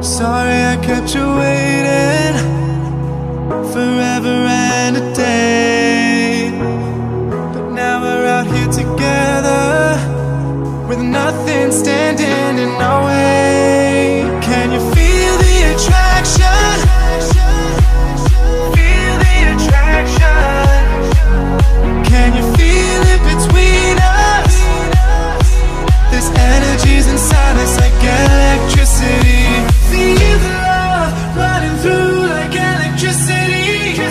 Sorry I kept you waiting forever and a day, but now we're out here together with nothing standing in our way. Can you feel the attraction? Feel the attraction. Can you feel it between us? This energy's inside us like electricity. Feel the love running through like electricity.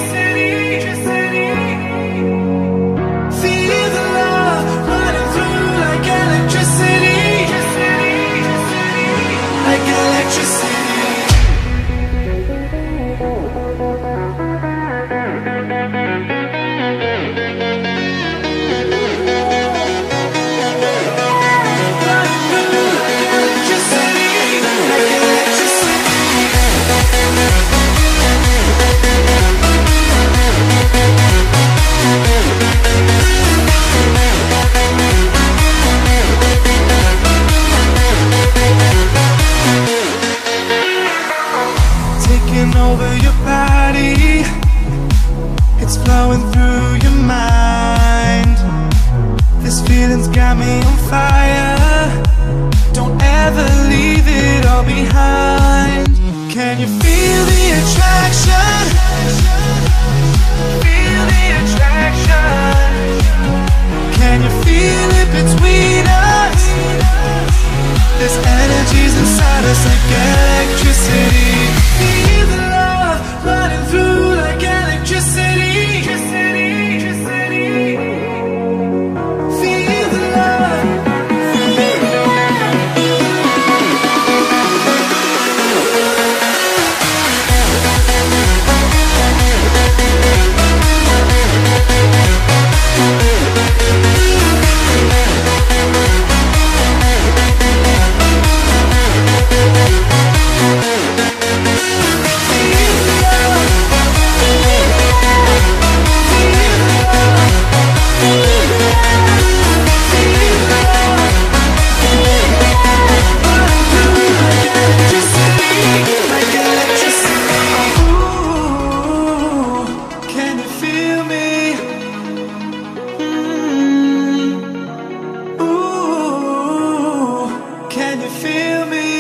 Feel the love running through like electricity. Like electricity. Over your body, it's flowing through your mind. This feeling's got me on fire. Don't ever leave it all behind. Can you feel the attraction? Feel the attraction. Can you feel it between us? This energy's inside us like electricity. Feel the love running through like electricity. Feel the love. Can you feel me?